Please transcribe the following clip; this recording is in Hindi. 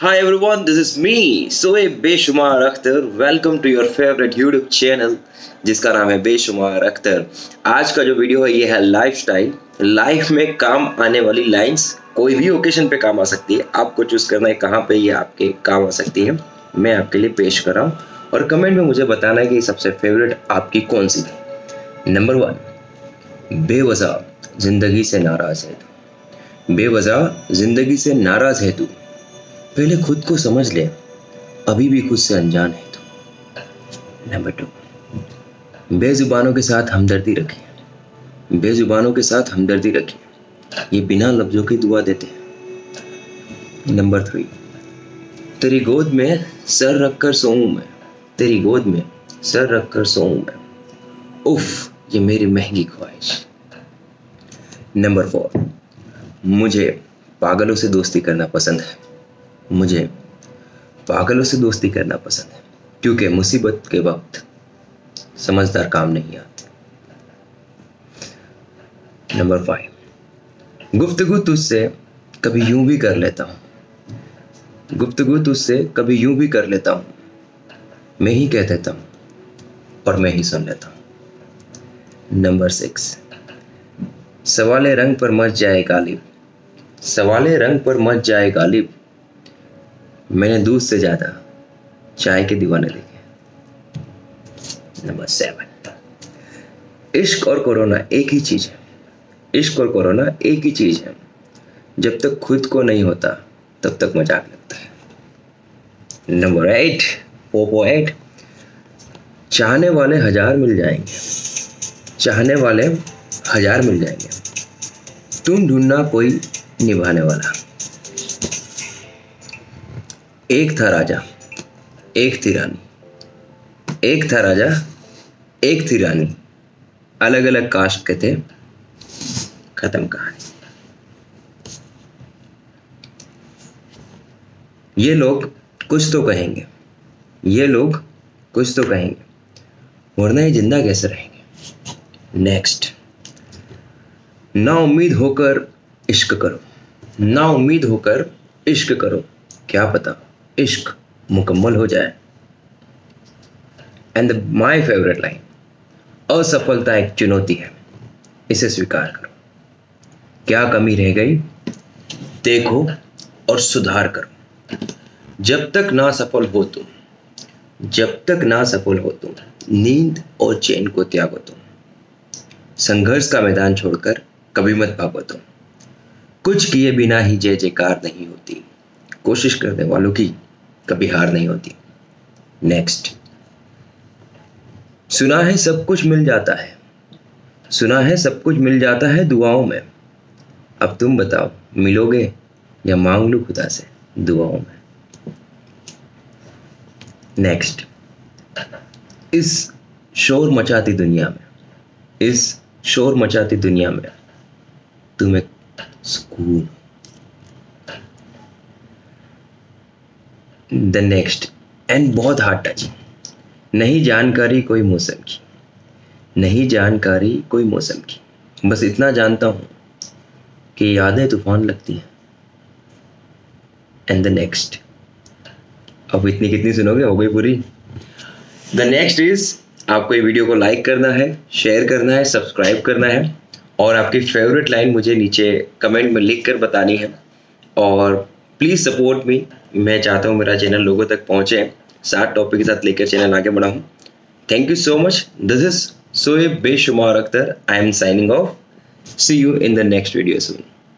Hi everyone, this is me, Shoaib Beshumar Akhtar. Welcome to your favourite YouTube channel जिसका नाम है बेशुमार अख्तर. आज का जो वीडियो है ये है लाइफस्टाइल. लाइफ में काम आने वाली लाइंस कोई भी ओकेशन पे काम आ सकती है. आपको चूज करना है कहाँ पे ये आपके काम आ सकती है. मैं आपके लिए पेश कर रहा हूँ और कमेंट में मुझे बताना है कि सबसे फेवरेट आपकी कौन सी थी. नंबर 1, बेवजह जिंदगी से नाराज है तू. बेवजह जिंदगी से नाराज है तू. पहले खुद को समझ ले, अभी भी खुद से अनजान है तू. नंबर 2, बेजुबानों के साथ हमदर्दी रखिए. बेजुबानों के साथ हमदर्दी रखिए, ये बिना लफ्जों की दुआ देते हैं. नंबर 3, तेरी गोद में सर रखकर सोऊं मैं. तेरी गोद में सर रखकर सोऊं मैं. उफ, ये मेरी महंगी ख्वाहिश. नंबर 4, मुझे पागलों से दोस्ती करना पसंद है. मुझे पागलों से दोस्ती करना पसंद है क्योंकि मुसीबत के वक्त समझदार काम नहीं आते. नंबर 5, गुफ्तगू तुझसे कभी यूं भी कर लेता हूँ. गुफ्तगू तुझसे कभी यूं भी कर लेता हूँ. मैं ही कह देता हूँ और मैं ही सुन लेता हूँ. नंबर 6, सवाले रंग पर मच जाए गालिब. सवाले रंग पर मच जाए गालिब. मैंने दूध से ज्यादा चाय के दीवाने देखे. नंबर 7, इश्क और कोरोना एक ही चीज है. इश्क और कोरोना एक ही चीज है. जब तक खुद को नहीं होता तब तक मजाक लगता है. नंबर 8, 4.8, चाहने वाले 1000 मिल जाएंगे. चाहने वाले 1000 मिल जाएंगे. तुम ढूंढना कोई निभाने वाला. एक था राजा, एक थी रानी. एक था राजा, एक थी रानी. अलग अलग कास्ट के थे. खत्म कहानी. ये लोग कुछ तो कहेंगे. ये लोग कुछ तो कहेंगे, वरना ये जिंदा कैसे रहेंगे. नेक्स्ट, ना उम्मीद होकर इश्क करो. ना उम्मीद होकर इश्क करो, क्या पता इश्क मुकम्मल हो जाए. एंड माई फेवरेट लाइन, असफलता एक चुनौती है, इसे स्वीकार करो. क्या कमी रह गई देखो और सुधार करो. जब तक ना सफल हो तुम, जब तक ना सफल हो तुम, नींद और चैन को त्यागो तुम. संघर्ष का मैदान छोड़कर कभी मत भागो तुम. कुछ किए बिना ही जय जयकार नहीं होती. कोशिश करने वालों की कभी हार नहीं होती. नेक्स्ट, सुना है सब कुछ मिल जाता है. सुना है सब कुछ मिल जाता है दुआओं में. अब तुम बताओ, मिलोगे या मांग लो खुदा से दुआओं में. नेक्स्ट, इस शोर मचाती दुनिया में, इस शोर मचाती दुनिया में तुम्हें सुकून. द नेक्स्ट एंड बहुत हार्ड टचिंग, नहीं जानकारी कोई मौसम की. नहीं जानकारी कोई मौसम की, बस इतना जानता हूं कि यादें तूफान लगती हैं. एंड द नेक्स्ट, अब इतनी कितनी सुनोगे, हो गई पूरी. द नेक्स्ट इज, आपको ये वीडियो को लाइक करना है, शेयर करना है, सब्सक्राइब करना है और आपकी फेवरेट लाइन मुझे नीचे कमेंट में लिख कर बतानी है. और प्लीज़ सपोर्ट मी. मैं चाहता हूँ मेरा चैनल लोगों तक पहुँचे, 7 टॉपिक के साथ लेकर चैनल आगे बढ़ाऊँ. Thank you so much. This is Shoaib Beshumar Akhtar. I am signing off. See you in the next video soon.